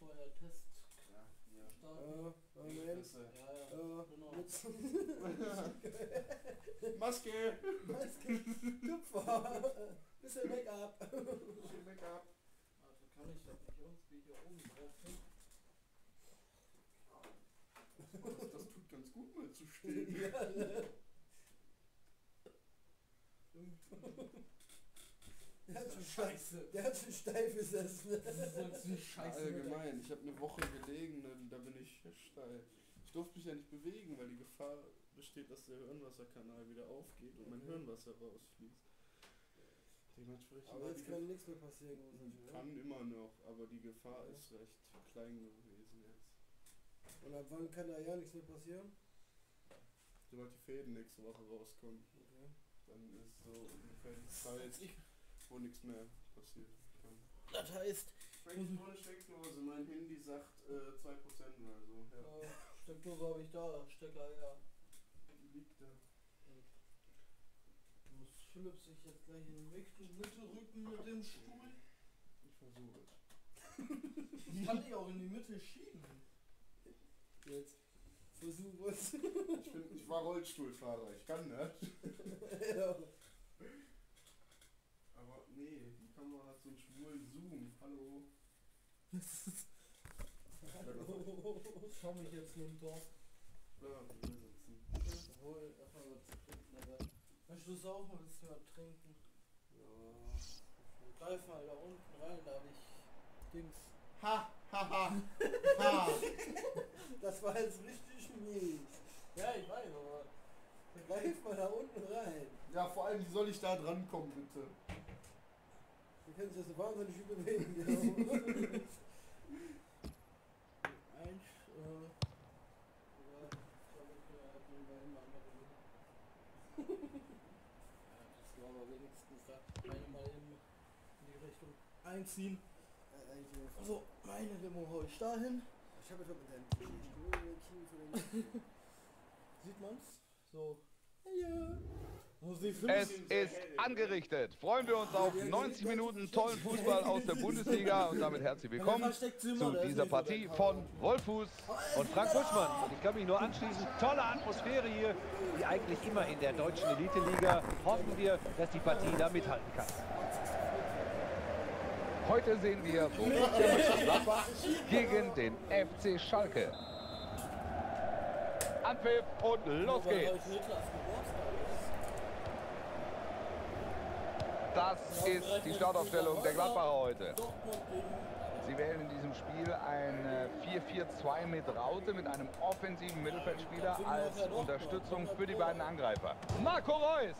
vorher Test. Ja, hier. Starten. Moment. Genau. Maske! Maske, Tupfer, bisschen Make-up. Bisschen Make-up. Also kann ich das nicht irgendwie hier oben drauf hin? Das tut ganz gut mal zu stehen. Ja, ne? Scheiße. Der hat schon steif gesessen. Das ist sonst nicht scheiße. Allgemein, ich habe eine Woche gelegen, da bin ich steil. Ich durfte mich ja nicht bewegen, weil die Gefahr besteht, dass der Hirnwasserkanal wieder aufgeht und mein Hirnwasser rausfließt. Dementsprechend Aber jetzt kann nichts mehr passieren. kann immer noch, aber die Gefahr ist recht klein gewesen jetzt. Und ab wann kann da ja nichts mehr passieren? Sobald die Fäden nächste Woche rauskommen, Okay. dann ist so ungefähr die Zeit, wo nichts mehr passiert. Das heißt, Steckdose, mein Handy sagt 2% oder so. Ja. Steckdose habe ich da, Stecker her. Die liegt da. Muss Philipp sich jetzt gleich in den Weg in Mitte rücken mit dem Stuhl? Ich versuche es. Ich kann dich auch in die Mitte schieben. Jetzt versuch es. Ich war Rollstuhlfahrer, ich kann das. Ja. Aber nee, die Kamera hat so einen schwulen Zoom. Hallo. Hallo. Schau mich jetzt nur im Dorf. Ja, hier sitzen. Hol erstmal was zu trinken, aber. Möchtest du auch mal ein bisschen was trinken? Ja. Greif mal da unten rein, da hab ich Dings. Ha, ha, ha, ha. Das war jetzt richtig mies. Ja, ich weiß, aber. Greif mal da unten rein. Ja, vor allem, wie soll ich da dran kommen, bitte? Wir können sich das so wahnsinnig überlegen. Ja. Eins, das war aber wenigstens da. Meine mal in die Richtung einziehen. So, meine Limo hol ich dahin. Ich habe etwas mit deinem Knie für den. Sieht man's? So. Ja. Es ist angerichtet. Freuen wir uns auf 90 Minuten tollen Fußball aus der Bundesliga und damit herzlich willkommen zu dieser Partie von Wolfuß Und Frank Buschmann, und ich kann mich nur anschließen, tolle Atmosphäre hier, wie eigentlich immer in der deutschen Elite-Liga. Hoffen wir, dass die Partie da mithalten kann. Heute sehen wir Borussia Mönchengladbach gegen den FC Schalke. Anpfiff und los geht's. Das ist die Startaufstellung der Gladbacher heute. Sie wählen in diesem Spiel ein 4-4-2 mit Raute, mit einem offensiven Mittelfeldspieler als Unterstützung für die beiden Angreifer. Marco Reus!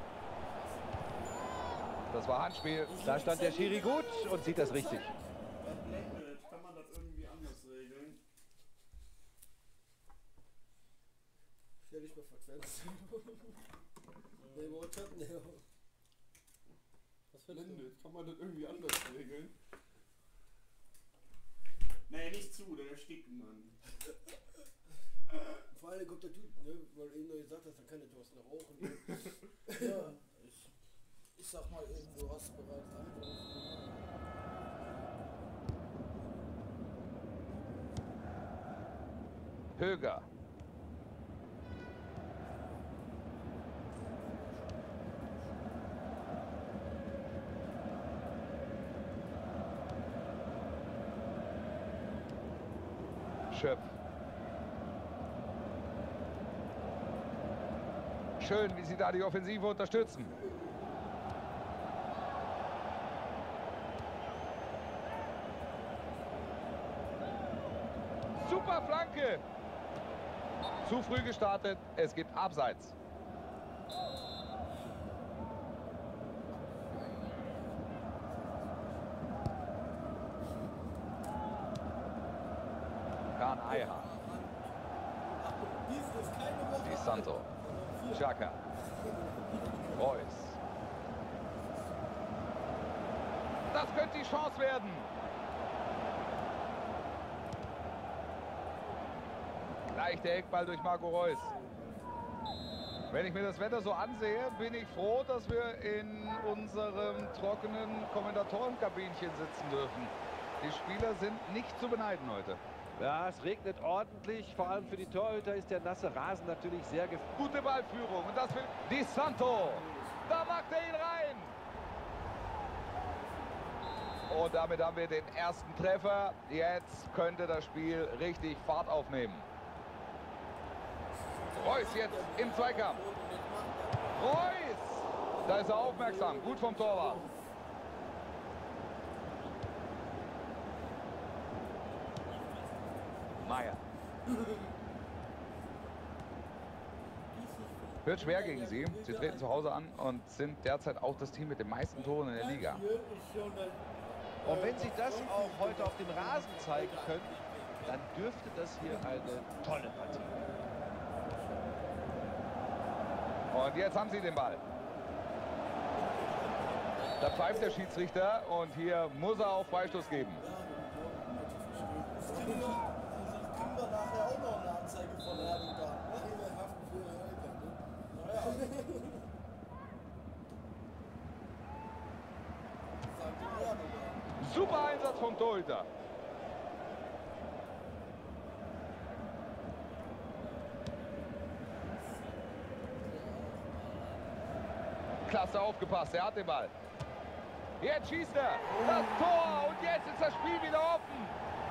Das war Handspiel. Da stand der Schiri gut und sieht das richtig. Kann man das irgendwie anders regeln? Stell dich mal Frequenz. Nee, WhatsApp, nee. Was willst du? Blendet, kann man das irgendwie anders regeln? Nee, nicht zu, der erstickt, Mann. Vor allem kommt der Typ, ne, weil eben nur gesagt hast, dann kann der Thorsten noch rauchen. Ne? Ja, ich sag mal eben, du hast bereits angerufen. Höger. Schöpf. Schön, wie sie da die Offensive unterstützen. Super Flanke. Zu früh gestartet. Es gibt Abseits. Kahn Eiha. Dies ist keine Woche. Di Santo. Xhaka. Reus. Das könnte die Chance werden. Gleich der Eckball durch Marco Reus. Wenn ich mir das Wetter so ansehe, bin ich froh, dass wir in unserem trockenen Kommentatorenkabinchen sitzen dürfen. Die Spieler sind nicht zu beneiden heute. Ja, es regnet ordentlich. Vor allem für die Torhüter ist der nasse Rasen natürlich sehr gefährlich. Gute Ballführung und das will Di Santo. Da macht er ihn rein. Und damit haben wir den ersten Treffer. Jetzt könnte das Spiel richtig Fahrt aufnehmen. Reus jetzt im Zweikampf. Reus! Da ist er aufmerksam. Gut vom Torwart. Meier. Wird schwer gegen sie. Sie treten zu Hause an und sind derzeit auch das Team mit den meisten Toren in der Liga. Und wenn sie das auch heute auf dem Rasen zeigen können, dann dürfte das hier eine tolle Partie werden. Und jetzt haben sie den Ball. Da pfeift der Schiedsrichter und hier muss er auch Freistoß geben. Das kriegen wir nachher auch noch eine Anzeige von Erdogan. Naja. Sagt der Erdogan. Super Einsatz vom Torhüter. Klasse aufgepasst, er hat den Ball. Jetzt schießt er. Das Tor und jetzt ist das Spiel wieder offen.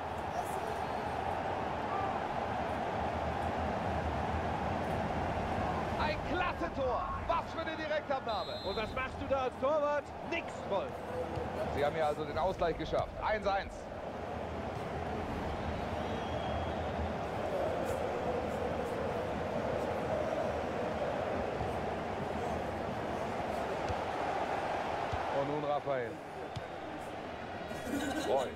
Ein klasse Tor. Was für eine Direktabnahme. Und was machst du da als Torwart? Nix, Wolf. Sie haben ja also den Ausgleich geschafft. 1:1. Und nun Raphael. Reus.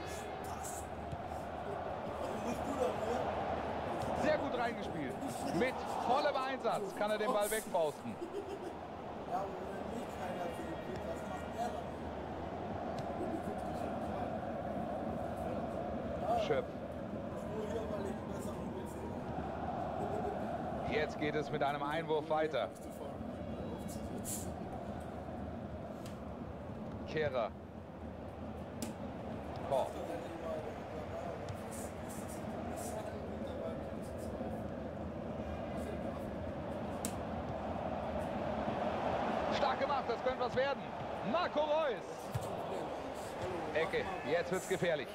Sehr gut reingespielt. Mit vollem Einsatz kann er den Ball wegbausten. Ja, aber wenn nicht keiner zählt, was macht er dann? Schöpf. Nur hier, weil ich einen besseren PC habe. Jetzt geht es mit einem Einwurf weiter. Kehrer. Korb. Stark gemacht, das könnte was werden. Marco Reus. Ecke, jetzt wird's gefährlich.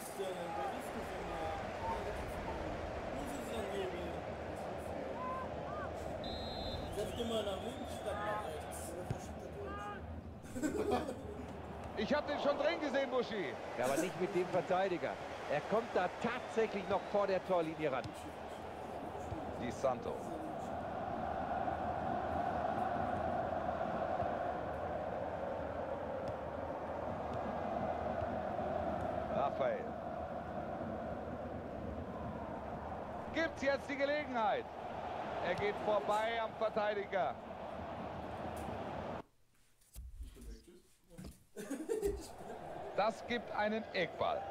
Setz dir mal nach links statt nach rechts. Ich habe den schon drin gesehen, Buschi. Ja, aber nicht mit dem Verteidiger. Er kommt da tatsächlich noch vor der Torlinie ran. Di Santo. Raphael. Gibt's jetzt die Gelegenheit? Er geht vorbei am Verteidiger. Das gibt einen Eckball.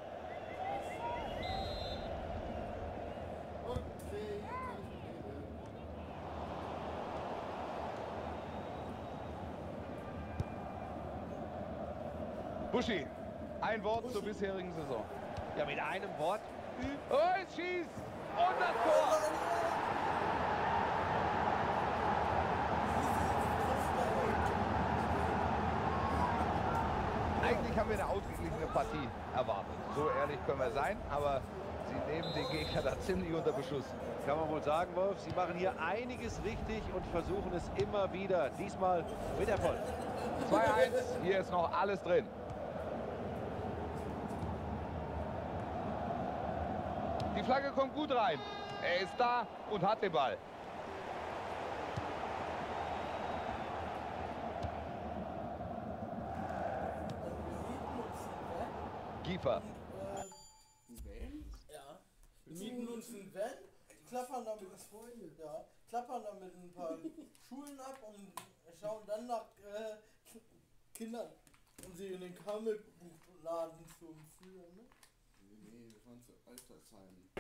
Buschi, ein Wort zur bisherigen Saison. Ja, mit einem Wort. Reus schießt und das Tor. Eigentlich haben wir eine ausgeglichene Partie erwartet. So ehrlich können wir sein, aber sie nehmen den Gegner da ziemlich unter Beschuss. Kann man wohl sagen, Wolf. Sie machen hier einiges richtig und versuchen es immer wieder. Diesmal mit Erfolg. 2:1, hier ist noch alles drin. Die Flagge kommt gut rein. Er ist da und hat den Ball. Giefer. Ja. Wir mieten uns einen Van, klappern damit ein paar Schulen ab und schauen dann nach Kindern, um sie in den Comic-Buchladen zu führen. Ne? Nee, wir fahren zu Altersheimen.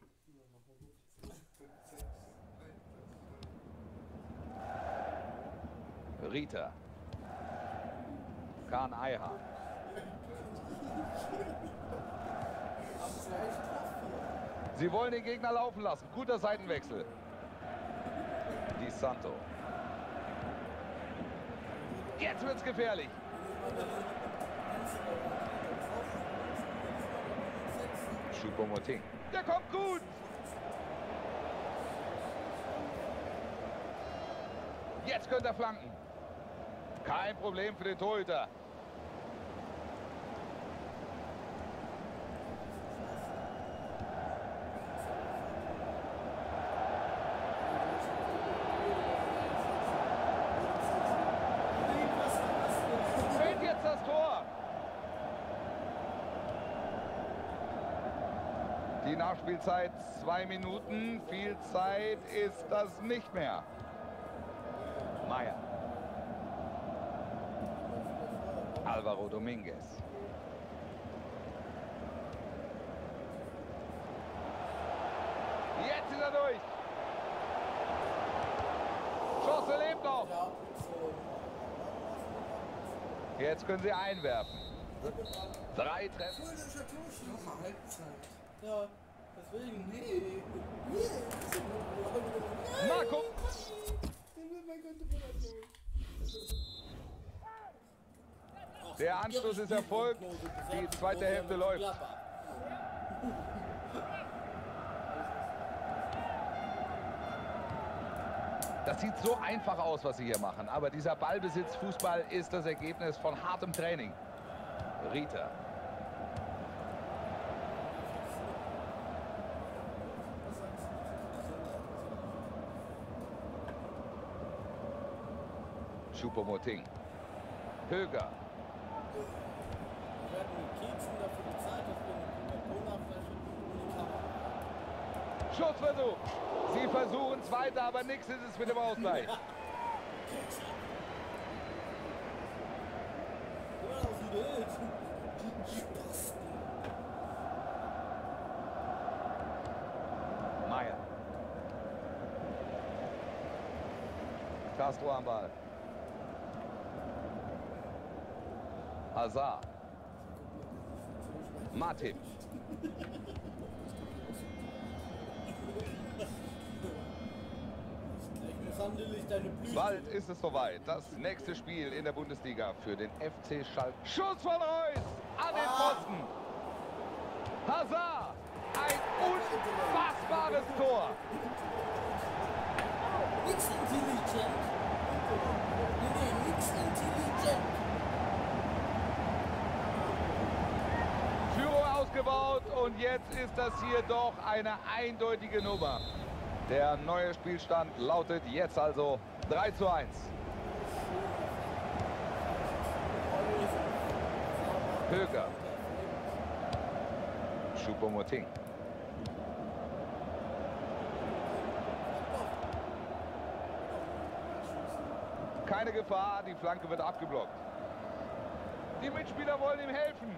Rita. Kahn Eihahn. Sie wollen den Gegner laufen lassen. Guter Seitenwechsel. Di Santo. Jetzt wird's gefährlich. Choupo-Moting. Der kommt gut. Jetzt könnte er flanken. Kein Problem für den Torhüter. Fällt jetzt das Tor. Die Nachspielzeit 2 Minuten. Viel Zeit ist das nicht mehr. Meier. Alvaro Dominguez. Jetzt ist er durch. Chance lebt noch. Jetzt können sie einwerfen. 3 Treffer. Nochmal Halbzeit. Ja, deswegen. Nee. Marco. Der Anschluss ist erfolgt. Die zweite Hälfte läuft. Das sieht so einfach aus, was sie hier machen. Aber dieser Ballbesitz-Fußball ist das Ergebnis von hartem Training. Rita. Choupo-Moting. Höger. Wir werden mit Keksen dafür bezahlt, dass wir eine Coca-Cola-Flasche und eine Kamera. Schussversuch. Sie versuchen es weiter, aber nichts ist es mit dem Ausgleich. Immer aus dem Bild. Spasten. Meier. Castro am Ball. Hazard. Matip. Bald ist es soweit. Das nächste Spiel in der Bundesliga für den FC Schalke. Schuss von Reus an den Pfosten. Hazard. Ein unfassbares Tor. Nix intelligent. Nee, nix intelligent. Führung ausgebaut und jetzt ist das hier doch eine eindeutige Nummer. Der neue Spielstand lautet jetzt also 3:1. Höger. Choupo-Moting. Keine Gefahr, die Flanke wird abgeblockt. Die Mitspieler wollen ihm helfen.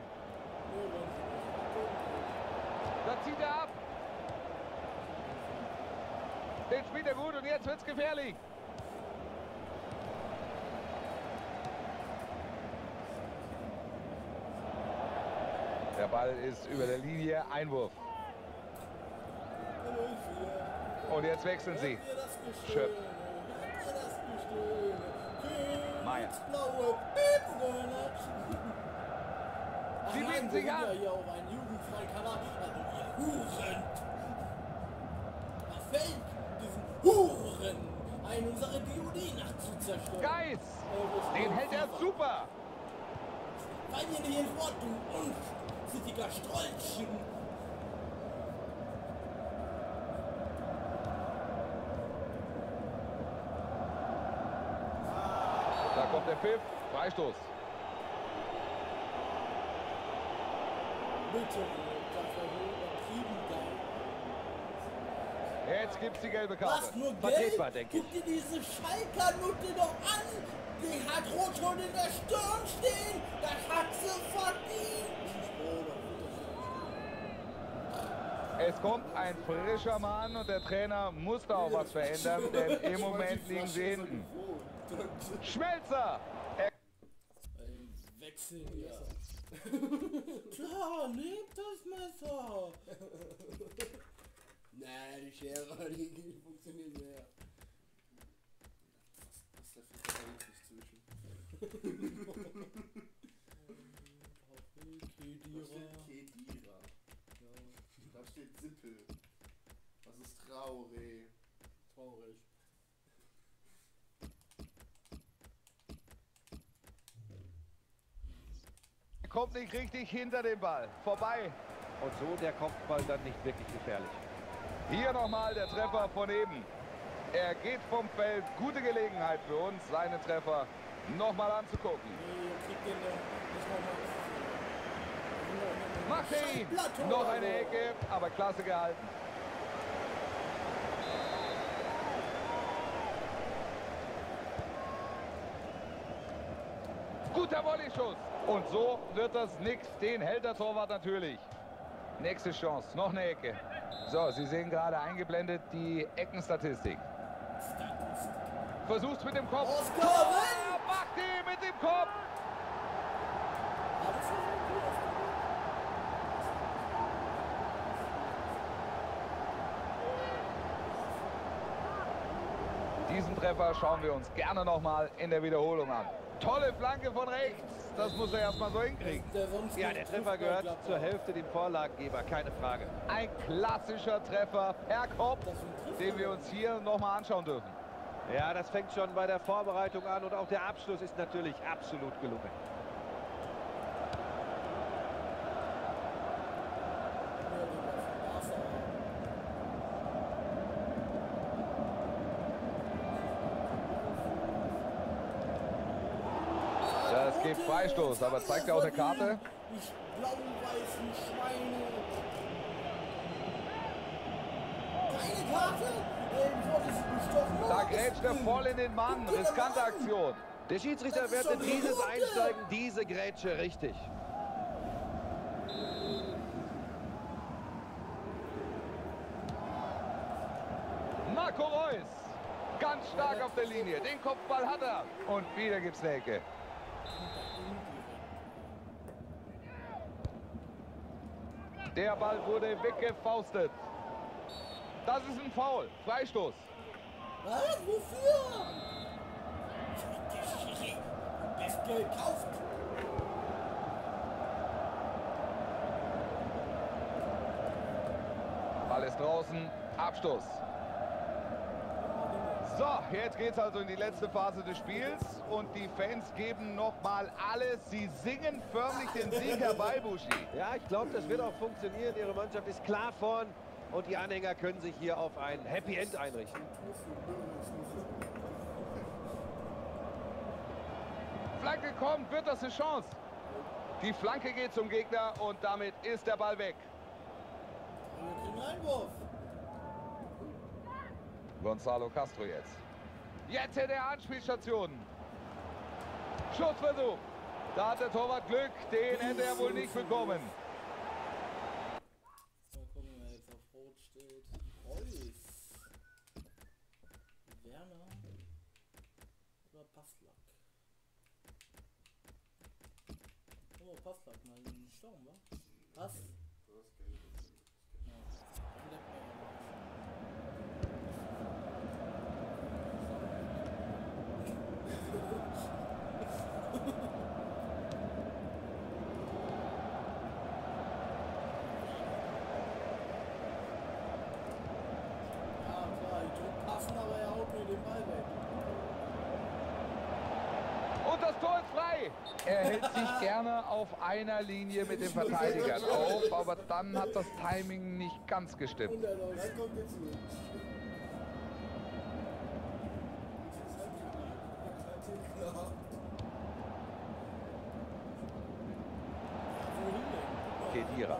Da zieht er ab. Den spielt er gut und jetzt wird's gefährlich. Der Ball ist über der Linie. Einwurf. Und jetzt wechseln sie. Schöpf. Meier. Sie bieten sich an. Hier auch einen jugendfreien Kanal. Also ihr Huren. Fake diesen Huren ein unsere DOD-Nacht zu zerstören. Geis. Den hält er super. Weil ihr nicht ins Wort, du unfittiger Strollchen. Da kommt der Pfiff. Freistoß. Bitte, das war so übertrieben geil. Jetzt gibt's die gelbe Karte. Was, nur Vertretbar, Geld? denke ich. Guck dir diese Schalker-Nutte doch an. Die hat Rot-Rot in der Stirn stehen. Das hat sie verdient. Es kommt ein frischer Mann und der Trainer muss da auch was verändern, denn im Moment liegen sie hinten. Schmelzer! Wechseln hier. Klar, nehmt das Messer. Die funktionieren so, ja. Was ist da für Verhältnis zwischen? Da steht Kedira. Ja, Da steht Sippel. Was ist Traoré? traurig. Kommt nicht richtig hinter den Ball. Vorbei. Und so der Kopfball dann nicht wirklich gefährlich. Hier nochmal der Treffer von eben. Er geht vom Feld. Gute Gelegenheit für uns, seinen Treffer nochmal anzugucken. Macht er ihn. Noch eine Ecke, aber klasse gehalten. Guter Volleyschuss. Und so wird das nix. Den hält der Torwart natürlich. Nächste Chance. Noch eine Ecke. So, Sie sehen gerade eingeblendet die Eckenstatistik. Versucht's mit dem Kopf. Oskar, Macht die mit dem Kopf. Diesen Treffer schauen wir uns gerne nochmal in der Wiederholung an. Tolle Flanke von rechts. Das muss er erstmal so hinkriegen. Ja, der Treffer gehört zur Hälfte dem Vorlagengeber, keine Frage. Ein klassischer Treffer per Kopf, den wir uns hier nochmal anschauen dürfen. Ja, das fängt schon bei der Vorbereitung an und auch der Abschluss ist natürlich absolut gelungen. Das gibt Freistoß, aber zeigt ja auch eine Karte. Ich blau-weißen Schweine. Keine Karte? Da grätscht er voll in den Mann. Riskante Aktion. Der Schiedsrichter wertet dieses Einsteigen, diese Grätsche richtig. Marco Reus. Ganz stark auf der Linie. Den Kopfball hat er. Und wieder gibt's eine Ecke. Der Ball wurde weggefaustet. Das ist ein Foul. Freistoß. Was? Wofür? Best gekauft. Ball ist draußen. Abstoß. So, jetzt geht's also in die letzte Phase des Spiels und die Fans geben nochmal alles. Sie singen förmlich den Sieg herbei, Buschi. Ja, ich glaube, das wird auch funktionieren. Ihre Mannschaft ist klar vorn und die Anhänger können sich hier auf ein Happy End einrichten. Flanke kommt, wird das eine Chance? Die Flanke geht zum Gegner und damit ist der Ball weg. Wir kriegen Einwurf. Gonzalo Castro jetzt. Jetzt in der Anspielstation. Schussversuch. Da hat der Torwart Glück. Den hätte er wohl nicht bekommen. Mal gucken, wer jetzt auf Rot steht. Reus. Werner. Oder Passlack. Oh, Passlack mal in den Sturm, wa? Was? Und das Tor ist frei. Er hält sich gerne auf einer Linie mit den Verteidigern auf, aber dann hat das Timing nicht ganz gestimmt. Kedira.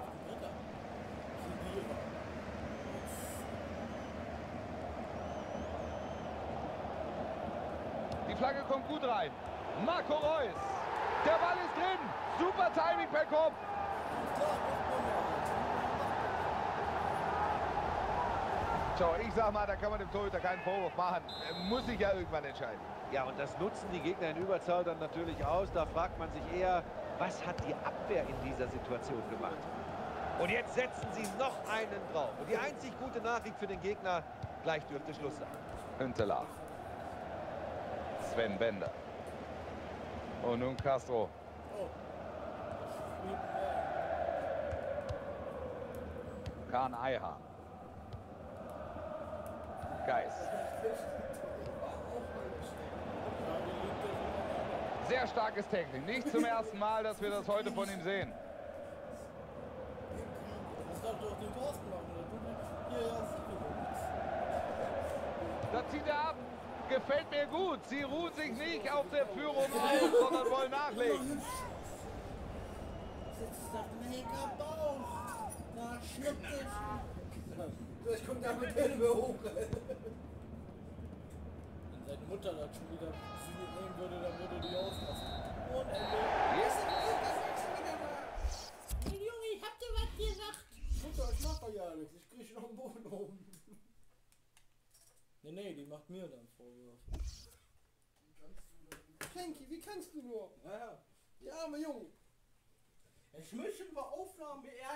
Die Flagge kommt gut rein. Marco Reus. Der Ball ist drin. Super Timing per Kopf. So, ich sag mal, da kann man dem Torhüter keinen Vorwurf machen. Er muss sich ja irgendwann entscheiden. Ja, und das nutzen die Gegner in Überzahl dann natürlich aus. Da fragt man sich eher, was hat die Abwehr in dieser Situation gemacht? Und jetzt setzen sie noch einen drauf. Und die einzig gute Nachricht für den Gegner, gleich dürfte Schluss sein. Hünteler. Sven Bender. Und nun Castro. Kahn Eiha. Geis. Sehr starkes Technik. Nicht zum ersten Mal, dass wir das heute von ihm sehen. Das darf doch den Thorsten machen. Hier, Da zieht er ab. Gefällt mir gut. Sie ruhen sich nicht auf der Führung aus, sondern wollen nachlegen. sitzt doch mega Bauch. Na, schluck dich. Ich komm da mit Hände hoch. Wenn seine Mutter das schon wieder nehmen würde, dann würde die ausrasten. Und Ende. Hey Junge, ich hab dir was gesagt. Mutter, ich mach doch ja nichts. Ich krieg noch einen Boden oben. Nee, die macht mir dann Vorwürfe. Frankie, wie kannst du nur? Ja. Der arme Junge. Jetzt müssen wir Aufnahme